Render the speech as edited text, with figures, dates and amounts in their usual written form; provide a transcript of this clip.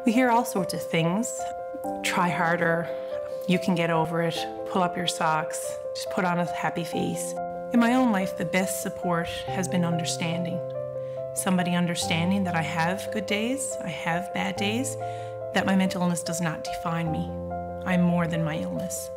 We hear all sorts of things. Try harder, you can get over it, pull up your socks, just put on a happy face. In my own life, the best support has been understanding. Somebody understanding that I have good days, I have bad days, that my mental illness does not define me. I'm more than my illness.